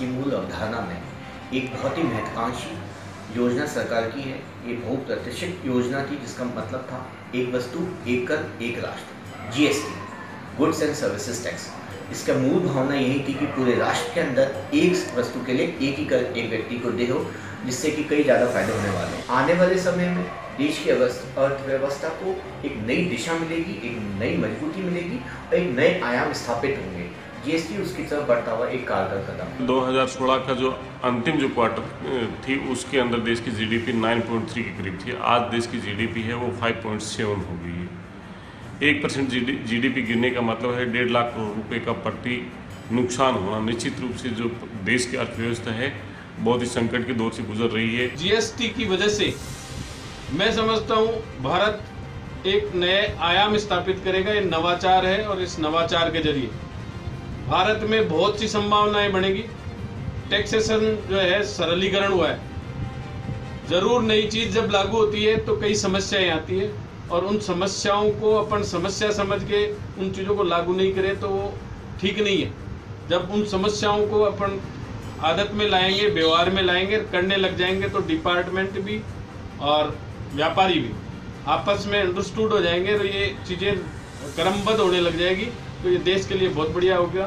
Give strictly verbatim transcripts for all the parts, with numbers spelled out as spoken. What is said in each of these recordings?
की मूल अवधारणा में एक बहुत ही महत्वाकांक्षी योजना सरकार की है। ये बहुत प्रतिष्ठित योजना थी जिसका मतलब था एक वस्तु एक कर एक राष्ट्र, GST, goods and services tax. इसका मूल भावना यही थी कि पूरे राष्ट्र के अंदर एक वस्तु के लिए एक ही कर एक व्यक्ति को दे हो, जिससे कि कई ज़्यादा फायदे होने वाले हैं। आने वाले समय में देश की अर्थव्यवस्था को एक नई दिशा मिलेगी, एक नई मजबूती मिलेगी और एक नए आयाम स्थापित होंगे। जीएसटी उसकी तरफ बढ़ता हुआ एक कारगर कदम। दो हज़ार सोलह का जो अंतिम जो क्वार्टर थी उसके अंदर देश की जीडीपी नौ पॉइंट तीन के करीब थी। आज देश की जीडीपी है वो पाँच पॉइंट सात हो गई है। एक परसेंट जीडीपी गिरने का मतलब है डेढ़ लाख करोड़ रुपए का प्रति नुकसान होना। निश्चित रूप से जो देश की अर्थव्यवस्था है बहुत ही संकट के दौर से गुजर रही है। जीएसटी की वजह से मैं समझता हूँ भारत एक नए आयाम स्थापित करेगा। ये नवाचार है और इस नवाचार के जरिए भारत में बहुत सी संभावनाएं बढ़ेगी। टैक्सेशन जो है सरलीकरण हुआ है। जरूर नई चीज जब लागू होती है तो कई समस्याएं आती है और उन समस्याओं को अपन समस्या समझ के उन चीजों को लागू नहीं करें तो वो ठीक नहीं है। जब उन समस्याओं को अपन आदत में लाएंगे, व्यवहार में लाएंगे, करने लग जाएंगे तो डिपार्टमेंट भी और व्यापारी भी आपस में अंडरस्टूड हो जाएंगे तो ये चीजें क्रमबद्ध होने लग जाएगी तो ये देश के लिए बहुत बढ़िया होगा।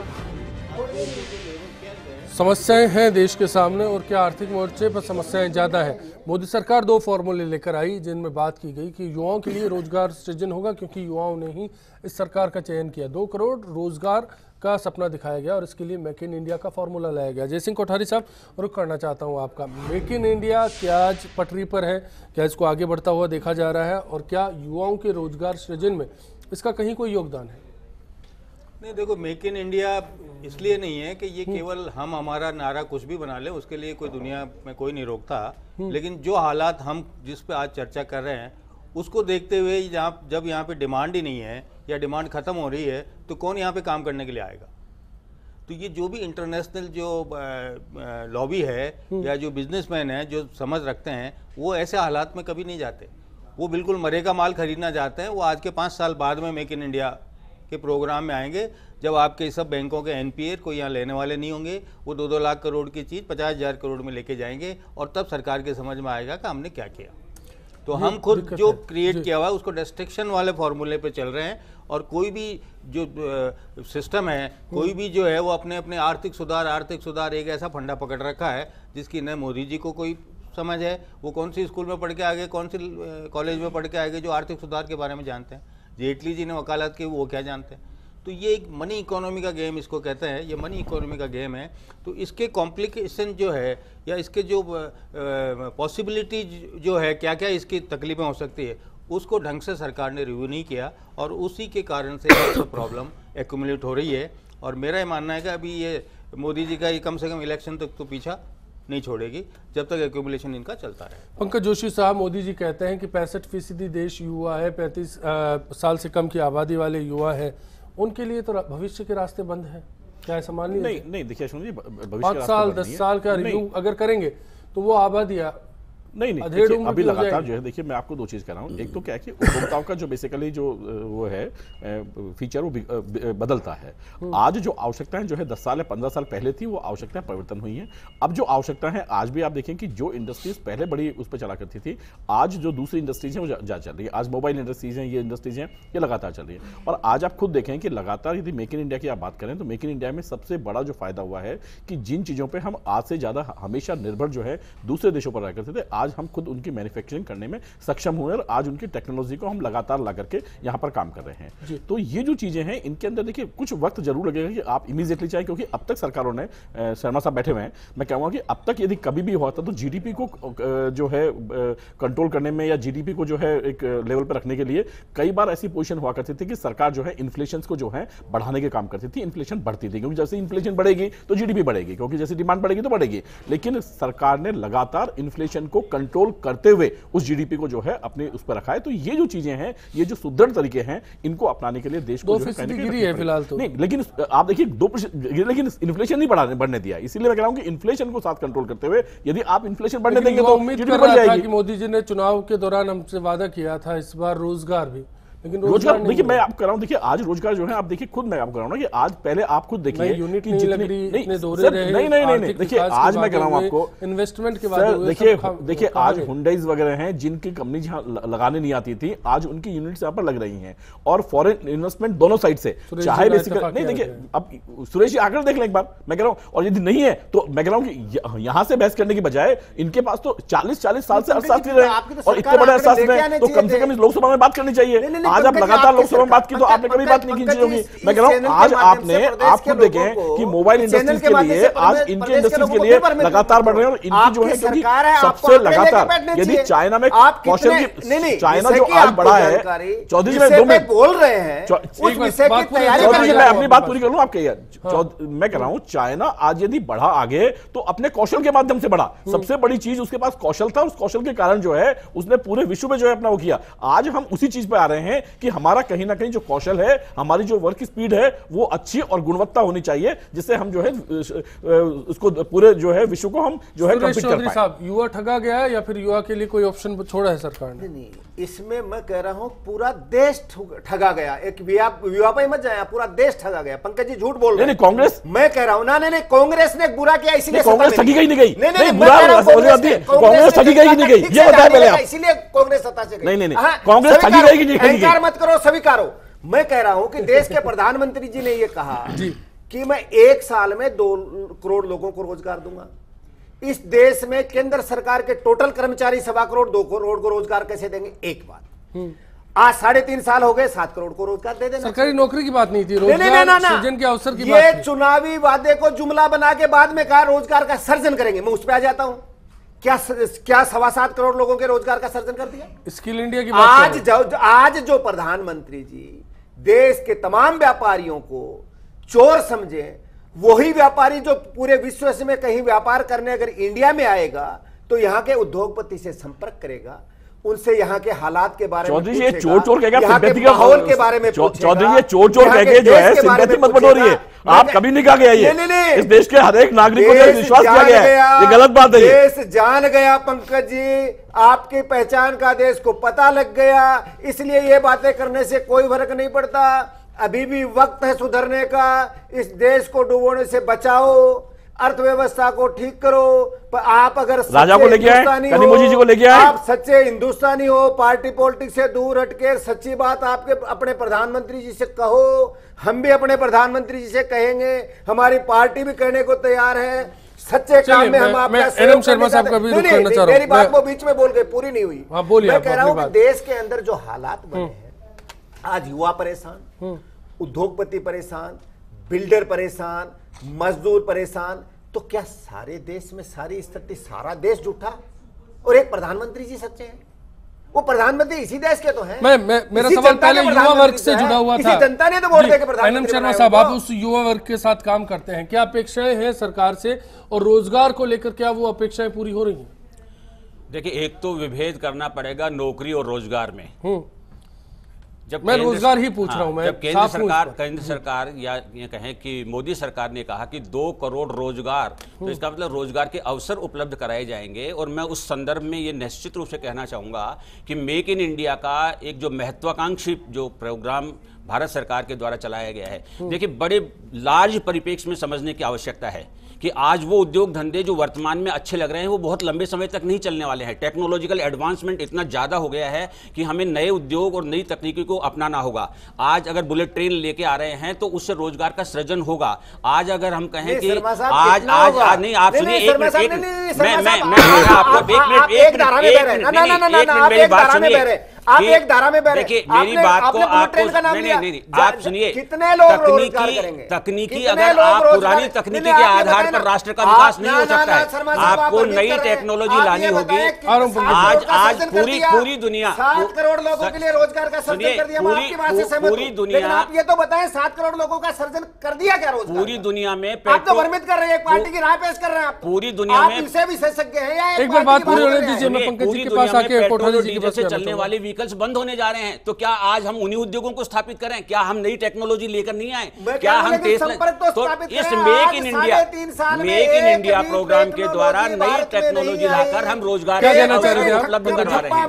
समस्याएं हैं देश के सामने और क्या आर्थिक मोर्चे पर समस्याएं ज़्यादा है। मोदी सरकार दो फॉर्मूले लेकर आई जिनमें बात की गई कि युवाओं के लिए रोजगार सृजन होगा, क्योंकि युवाओं ने ही इस सरकार का चयन किया। दो करोड़ रोजगार का सपना दिखाया गया और इसके लिए मेक इन इंडिया का फॉर्मूला लाया गया। जयसिंह कोठारी साहब, रुक करना चाहता हूँ आपका। मेक इन इंडिया क्या आज पटरी पर है? क्या इसको आगे बढ़ता हुआ देखा जा रहा है और क्या युवाओं के रोजगार सृजन में इसका कहीं कोई योगदान है? नहीं, देखो, मेक इन इंडिया इसलिए नहीं है कि ये केवल हम हमारा नारा कुछ भी बना ले, उसके लिए कोई दुनिया में कोई नहीं रोकता। लेकिन जो हालात हम जिस पे आज चर्चा कर रहे हैं उसको देखते हुए जहाँ जब यहाँ पे डिमांड ही नहीं है या डिमांड खत्म हो रही है तो कौन यहाँ पे काम करने के लिए आएगा? तो ये जो भी इंटरनेशनल जो लॉबी है या जो बिजनेसमैन है जो समझ रखते हैं वो ऐसे हालात में कभी नहीं जाते। वो बिल्कुल मरे का माल खरीदना चाहते हैं। वो आज के पाँच साल बाद में मेक इन इंडिया के प्रोग्राम में आएंगे जब आपके सब बैंकों के एनपीए को यहाँ लेने वाले नहीं होंगे। वो दो दो लाख करोड़ की चीज़ पचास हज़ार करोड़ में लेके जाएंगे और तब सरकार के समझ में आएगा कि हमने क्या किया। तो हम खुद जो क्रिएट किया हुआ है उसको डिस्ट्रक्शन वाले फॉर्मूले पे चल रहे हैं और कोई भी जो सिस्टम है, कोई भी जो है वो अपने अपने आर्थिक सुधार आर्थिक सुधार एक ऐसा फंडा पकड़ रखा है जिसकी न मोदी जी को कोई समझ है। वो कौन सी स्कूल में पढ़ के आगे, कौन सी कॉलेज में पढ़ के आगे जो आर्थिक सुधार के बारे में जानते हैं? जेटली जी ने वकालत की, वो क्या जानते हैं? तो ये एक मनी इकोनॉमी का गेम इसको कहते हैं। ये मनी इकोनॉमी का गेम है। तो इसके कॉम्प्लिकेशन जो है या इसके जो पॉसिबिलिटी जो है, क्या क्या इसकी तकलीफें हो सकती है, उसको ढंग से सरकार ने रिव्यू नहीं किया और उसी के कारण से प्रॉब्लम एक्यूमुलेट हो रही है। और मेरा ये मानना है कि अभी ये मोदी जी का ये कम से कम इलेक्शन तक तो पीछा नहीं छोड़ेगी जब तक एक्यूमुलेशन इनका चलता रहे। पंकज जोशी साहब, मोदी जी कहते हैं कि पैंसठ फीसदी देश युवा है, पैंतीस साल से कम की आबादी वाले युवा है, उनके लिए तो भविष्य के रास्ते बंद है। क्या ऐसा मान लीजिए? नहीं नहीं, देखिए सुनिए, पाँच साल दस साल का रिव्यू अगर करेंगे तो वो आबादी नहीं नहीं देखिए, अभी लगातार जो है, देखिए मैं आपको दो चीज कह रहा हूँ। एक तो क्या है कि उपभोक्ताओं का जो बेसिकली जो वो है फीचर वो बदलता है। आज जो आवश्यकताएं जो है दस साल या पंद्रह साल पहले थी वो आवश्यकताएं परिवर्तन हुई हैं। अब जो आवश्यकता है आज भी आप देखें कि जो इंडस्ट्रीज पहले बड़ी उस पर चला करती थी, आज जो दूसरी इंडस्ट्रीज हैं वो जा चल रही है। आज मोबाइल इंडस्ट्रीज हैं, ये इंडस्ट्रीज हैं, ये लगातार चल रही है। और आज आप खुद देखें कि लगातार यदि मेक इन इंडिया की आप बात करें तो मेक इन इंडिया में सबसे बड़ा जो फायदा हुआ है कि जिन चीजों पर हम आज से ज्यादा हमेशा निर्भर जो है दूसरे देशों पर रह करते थे, आज हम खुद उनकी मैन्युफैक्चरिंग करने में सक्षम हुए और आज उनकी टेक्नोलॉजी को हम लगातार ला करके यहां पर काम कर रहे हैं। तो ये जो चीजें हैं इनके अंदर देखिए कुछ वक्त जरूर लगेगा कि आप इमीडिएटली चाहें, क्योंकि अब तक सरकारों ने, शर्मा साहब बैठे हुए हैं, मैं कहूंगा कि अब तक यदि कभी भी हुआ था तो जीडीपी को जो है कंट्रोल करने में या जीडीपी को जो है एक लेवल पर रखने के लिए कई बार ऐसी पोजीशन हुआ करती थी कि सरकार जो है इन्फ्लेशन को जो है बढ़ाने के काम करती थी। इन्फ्लेशन बढ़ती थी क्योंकि जैसे इन्फ्लेशन बढ़ेगी तो जीडीपी बढ़ेगी, क्योंकि जैसे डिमांड बढ़ेगी तो बढ़ेगी। लेकिन सरकार ने लगातार इन्फ्लेशन को कंट्रोल करते हुए उस जीडीपी को जो है अपने उस पर रखा है। तो ये जो चीजें हैं, ये जो सुदृढ़ तरीके हैं, इनको अपनाने के लिए देश को दो फीसदी गिरी है फिलहाल तो नहीं, लेकिन आप देखिए दो लेकिन इन्फ्लेशन नहीं बढ़ाने बढ़ने दिया। इसीलिए मैं कह रहा हूं कि इन्फ्लेशन को साथ कंट्रोल करते हुए यदि आप इन्फ्लेशन बढ़ने देंगे तो उम्मीद कर रहा था कि मोदी जी ने चुनाव के दौरान हमसे वादा किया था इस बार रोजगार भी, लेकिन रोजगार देखिए मैं आपको कह रहा हूं, देखिए आज रोजगार जो है आप देखिए खुद मैं आपको कह रहा हूं ना कि आज पहले आप खुद देखिए यूनिट कि नहीं जितनी लग रही, नहीं इतने दौरे सर, रहे, नहीं नहीं नहीं नहीं देखिए आज मैं कह रहा हूं आपको इन्वेस्टमेंट के सर बाद देखिए देखिए आज हुंडईज वगैरह हैं जिनकी कंपनी जहां लगाने नहीं आती थी, आज उनकी यूनिट्स यहां पर लग रही हैं और फॉरेन इन्वेस्टमेंट दोनों साइड से, चाहे बेसिकली नहीं देखिए अब सुरेश जी आकर देख लें एक बार, मैं कह रहा हूं, और यदि नहीं है तो मैं कह रहा हूं कि यहां से बहस करने की बजाय इनके पास तो चालीस चालीस साल से अरसा रहे और इतने बड़े अरसास में तो कम से कम इस लोकसभा में बात करनी चाहिए। आज आप लगातार लोकसभा में बात की तो आपने कभी बात नहीं की चीजों की। मैं कह रहा हूं आज आपने आप खुद देखें कि मोबाइल इंडस्ट्रीज के लिए आज इनके इंडस्ट्रीज के लिए लगातार बढ़ रहे हैं और इनकी जो है क्योंकि सबसे लगातार यदि चाइना में कौशल की चाइना जो आज बढ़ा है, चौधरी जी मैं दो मिनट बोल रहे हैं चौधरी जी मैं अपनी बात पूरी कर लूं आपके यार, मैं कह रहा हूं चाइना आज यदि बढ़ा आगे तो अपने कौशल के माध्यम से बढ़ा, सबसे बड़ी चीज उसके पास कौशल था, उस कौशल के कारण जो है उसने पूरे विश्व में जो है अपना वो किया। आज हम उसी चीज पे आ रहे हैं कि हमारा कहीं ना कहीं जो कौशल है, हमारी जो वर्क स्पीड है वो अच्छी और गुणवत्ता होनी चाहिए जिससे हम जो है उसको पूरे जो है विश्व को हम जो है कंपीट कर पाए। साहब युवा ठगा गया है या फिर युवा के लिए कोई ऑप्शन छोड़ा है सरकार ने? नहीं, इसमें मैं कह रहा हूं पूरा देश ठगा गया। एक युवा पे मत जाए, पूरा देश ठगा गया। पंकज जी झूठ बोल रहे हैं। कांग्रेस मैं कह रहा हूं ना, नहीं नहीं कांग्रेस ने बुरा किया इसीलिए कांग्रेस ठगी गई नहीं गई, नहीं नहीं बुरा कांग्रेस ठगी गई नहीं गई, ये बताया पहले आप, इसीलिए कांग्रेस सत्ता से गई। नहीं नहीं कांग्रेस ठगी गई नहीं गई, अहंकार मत करो, स्वीकारो। मैं कह रहा हूं कि देश के प्रधानमंत्री जी ने यह कहा कि मैं एक साल में दो करोड़ लोगों को रोजगार दूंगा। इस देश में केंद्र सरकार के टोटल कर्मचारी सवा करोड़ दो करोड़ को रोजगार कैसे देंगे? एक बात, आज साढ़े तीन साल हो गए, सात करोड़ को रोजगार दे देना। सरकारी नौकरी की बात नहीं थी, रोजगार नहीं, नहीं, नहीं, सृजन के अवसर की ये बात थी। चुनावी वादे को जुमला बना के बाद में कहा रोजगार का सर्जन करेंगे। मैं उस पर आ जाता हूं, क्या क्या सवा सात करोड़ लोगों के रोजगार का सर्जन कर दिया? स्किल इंडिया की बात आज जो आज जो प्रधानमंत्री जी देश के तमाम व्यापारियों को चोर समझे, वही व्यापारी जो पूरे विश्व में कहीं व्यापार करने अगर इंडिया में आएगा तो यहाँ के उद्योगपति से संपर्क करेगा, उनसे यहाँ के हालात के बारे में चौधरी ये चोर चोर कहेगा, यहाँ के माहौल के बारे में चौधरी ये चोर चोर कहेंगे जो है सिंपैथी मत बटोरिए। आप कभी नहीं कहा गया ये, इस देश के हर एक नागरिक को विश्वास किया गया है, ये गलत बात है। देश जान गया पंकज जी, आपकी पहचान का देश को पता लग गया, इसलिए ये बातें करने से कोई फर्क नहीं पड़ता। अभी भी वक्त है सुधरने का, इस देश को डुबोने से बचाओ, अर्थव्यवस्था को ठीक करो। पर आप अगर राजा को लेके आए, कनिमोझी जी को लेके आए, आप सच्चे हिंदुस्तानी हो, पार्टी पॉलिटिक्स से दूर हटके सच्ची बात आपके अपने प्रधानमंत्री जी से कहो। हम भी अपने प्रधानमंत्री जी से कहेंगे, हमारी पार्टी भी कहने को तैयार है। सच्चे काम में हम आपका एनएम शर्मा साहब का भी रुख करना चाह रहा हूं। मेरी बात वो बीच में बोल गए, पूरी नहीं हुई। मैं कह रहा हूं कि देश के अंदर जो हालात बने हैं, आज युवा परेशान, उद्योगपति परेशान, बिल्डर परेशान, मजदूर परेशान, तो क्या सारे देश में सारी स्थिति, सारा देश झूठा और एक प्रधानमंत्री जी सच्चे हैं? वो प्रधानमंत्री इसी देश के तो हैं। मैं, मैं मेरा सवाल पहले युवा वर्ग से जुड़ा हुआ था। जनता ने तो वोट देकर प्रधानमंत्री एनएम शर्मा साहब, आप उस युवा वर्ग के साथ काम करते हैं, क्या अपेक्षाएं हैं सरकार से और रोजगार को लेकर क्या वो अपेक्षाएं पूरी हो रही हैं? देखिए, एक तो विभेद करना पड़ेगा नौकरी और रोजगार में। जब मैं रोजगार ही पूछ हाँ, रहा हूं, मैं जब केंद्र सरकार केंद्र सरकार या ये कहें कि मोदी सरकार ने कहा कि दो करोड़ रोजगार, तो इसका मतलब रोजगार के अवसर उपलब्ध कराए जाएंगे। और मैं उस संदर्भ में ये निश्चित रूप से कहना चाहूँगा कि मेक इन इंडिया का एक जो महत्वाकांक्षी जो प्रोग्राम भारत सरकार के द्वारा चलाया गया है, देखिए बड़े लार्ज परिप्रेक्ष्य में समझने की आवश्यकता है कि आज वो उद्योग धंधे जो वर्तमान में अच्छे लग रहे हैं वो बहुत लंबे समय तक नहीं चलने वाले हैं। टेक्नोलॉजिकल एडवांसमेंट इतना ज़्यादा हो गया है कि हमें नए उद्योग और नई तकनीकी को अपनाना होगा। आज अगर बुलेट ट्रेन लेके आ रहे हैं तो उससे रोजगार का सृजन होगा। आज अगर हम कहें कि आज आज आज नहीं, आप सुनिए एक मिनट, एक मिनट मैं मैं मैं आपको एक मिनट एक मिनट मेरी बात सुनिए। आप एक धारा में बैठे, देखिए मेरी बात को आपको नहीं नहीं नहीं आप सुनिए। कितने लोग रोजगार करेंगे? तकनीकी अगर आप पुरानी तकनीकी के आधार पर राष्ट्र का विकास नहीं हो सकता है, आपको नई टेक्नोलॉजी लानी होगी। आज आज पूरी पूरी दुनिया सात करोड़ लोगों के लिए रोजगार का सर्जन कर दिया। पूरी पूरी दुनिया, आप ये तो बताएं सात करोड़ लोगों का सर्जन कर दिया क्या रोजगार? पूरी दुनिया में आप तो भ्रमित कर रहे हैं, एक पार्टी की राय पेश कर रहे हैं आप। पूरी दुनिया में इनसे विशेषज्ञ हैं या एक बार बात पूरी होने दीजिए, मैं पंकज जी के पास आके कोठारी जी के पास चलने वाली व्हीकल्स बंद होने जा रहे हैं, तो क्या आज हम उन्हीं उद्योगों को स्थापित करें? क्या हम नई टेक्नोलॉजी लेकर नहीं आए? क्या हम टेस्ला तो इस make in India make in India programme के द्वारा नई टेक्नोलॉजी लाकर हम रोजगार उपलब्ध करवा रहे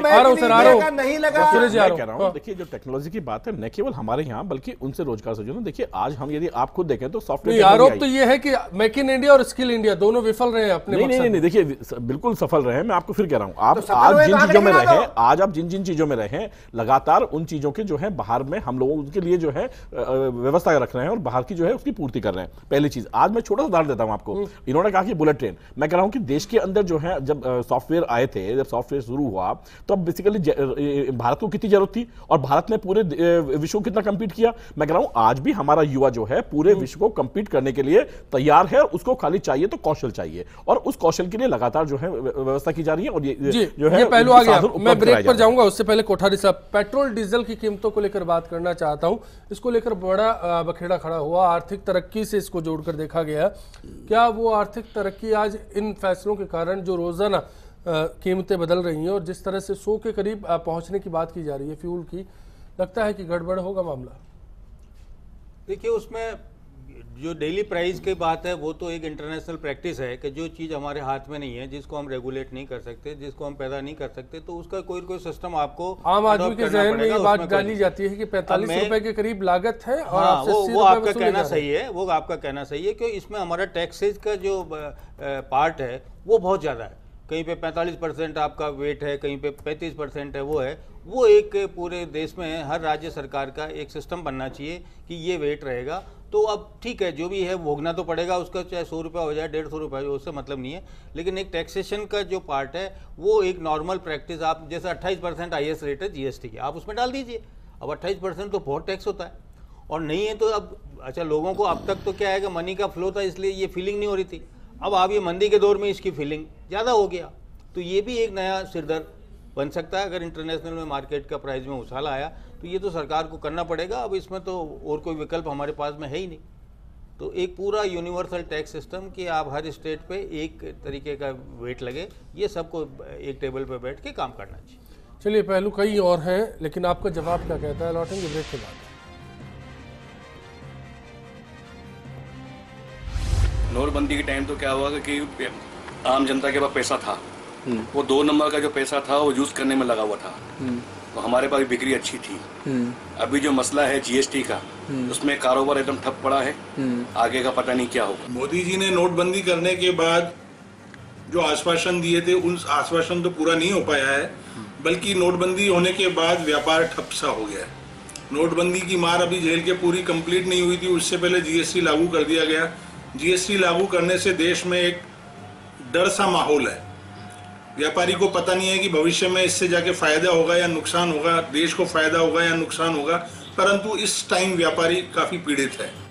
हैं। देखिए जो टेक्नोलॉजी की बात है न केवल हमारे यहाँ बल्कि उनसे रोजगार सृजन। देखिए आज हम यदि आप खुद देखें तो सॉफ्टवेयर आरोप तो ये है कि मेक इन इंडिया और स्किल इंडिया दोनों विफल रहे हैं अपने। नहीं नहीं नहीं देखिए बिल्कुल सफल रहे हैं। मैं आपको फिर कह रहा हूं, आप तो आज जिन चीजों में रहे आज आप जिन जिन चीजों में रहे लगातार उन चीजों के जो है बाहर में हम लोगों उनके लिए जो है व्यवस्था रख रहे हैं और बाहर की जो है उसकी पूर्ति कर रहे हैं। पहली चीज, आज मैं छोटा सा उदाहरण देता हूं आपको। इन्होंने कहा कि बुलेट ट्रेन, मैं कह रहा हूं कि देश के अंदर जो है जब सॉफ्टवेयर आए थे, जब सॉफ्टवेयर शुरू हुआ तो अब बेसिकली भारत को कितनी जरूरत थी और भारत ने पूरे विश्व को कितना कंपीट किया। मैं कह रहा हूं आज भी हमारा युवा जो है पूरे विश्व को कंपीट करने के लिए तैयार है, उसको खाली चाहिए तो कौशल चाहिए और उस कौशल के लिए लगातार जो है व्यवस्था की जा रही है। और ये जी, जो है ये पहलू आ गया। मैं ब्रेक पर जाऊंगा, उससे पहले कोठारी साहब, पेट्रोल डीजल की कीमतों को लेकर बात करना चाहता हूं। इसको लेकर बड़ा बखेड़ा खड़ा हुआ, आर्थिक तरक्की से इसको जोड़कर देखा गया। क्या वो आर्थिक तरक्की आज इन फैसलों के कारण जो रोजाना कीमतें बदल रही हैं और जिस तरह से सौ के करीब पहुंचने की बात की जा रही है फ्यूल की, लगता है कि गड़बड़ होगा मामला? देखिए उसमें जो डेली प्राइस की बात है वो तो एक इंटरनेशनल प्रैक्टिस है कि जो चीज़ हमारे हाथ में नहीं है, जिसको हम रेगुलेट नहीं कर सकते, जिसको हम पैदा नहीं कर सकते, तो उसका कोई कोई सिस्टम आपको आम आदमी के जहन में ये बात डाली जाती है कि पैंतालीस रुपए के करीब लागत है और हाँ, वो, वो आपका कहना सही है, वो आपका कहना सही है क्योंकि इसमें हमारा टैक्सेज का जो पार्ट है वो बहुत ज़्यादा है। कहीं पे पैंतालीस परसेंट आपका वेट है, कहीं पे पैंतीस परसेंट है। वो है वो एक पूरे देश में हर राज्य सरकार का एक सिस्टम बनना चाहिए कि ये वेट रहेगा। तो अब ठीक है, जो भी है भोगना तो पड़ेगा उसका, चाहे सौ रुपये हो जाए डेढ़ सौ रुपये हो, उससे मतलब नहीं है। लेकिन एक टैक्सेशन का जो पार्ट है वो एक नॉर्मल प्रैक्टिस, आप जैसे अट्ठाईस परसेंट आई एस रेट है जीएसटी की, आप उसमें डाल दीजिए। अब अट्ठाईस परसेंट तो बहुत टैक्स होता है और नहीं है तो अब अच्छा, लोगों को अब तक तो क्या है कि मनी का फ्लो था इसलिए ये फीलिंग नहीं हो रही थी। अब आप ये मंदी के दौर में इसकी फीलिंग ज़्यादा हो गया, तो ये भी एक नया सिरदर्द बन सकता है। अगर इंटरनेशनल में मार्केट का प्राइस में उछाल आया तो ये तो सरकार को करना पड़ेगा। अब इसमें तो और कोई विकल्प हमारे पास में है ही नहीं। तो एक पूरा यूनिवर्सल टैक्स सिस्टम कि आप हर स्टेट पे एक तरीके का वेट लगे, ये सबको एक टेबल पे बैठ के काम करना चाहिए। चलिए पहलू कई और हैं, लेकिन आपका जवाब क्या कहता है? लौटेंगे ब्रेक के बाद। नोटबंदी के टाइम तो क्या हुआ कि आम जनता के पास पैसा था, वो दो नंबर का जो पैसा था वो यूज करने में लगा हुआ था, तो हमारे पास बिक्री अच्छी थी। अभी जो मसला है जीएसटी का, उसमें कारोबार एकदम ठप पड़ा है, आगे का पता नहीं क्या होगा। मोदी जी ने नोटबंदी करने के बाद जो आश्वासन दिए थे उन आश्वासन तो पूरा नहीं हो पाया है, बल्कि नोटबंदी होने के बाद व्यापार ठप सा हो गया है। नोटबंदी की मार अभी झेल के पूरी कंप्लीट नहीं हुई थी, उससे पहले जीएसटी लागू कर दिया गया। जीएसटी लागू करने से देश में एक डर सा माहौल है। व्यापारी को पता नहीं है कि भविष्य में इससे जाके फायदा होगा या नुकसान होगा, देश को फायदा होगा या नुकसान होगा, परंतु इस टाइम व्यापारी काफी पीड़ित है।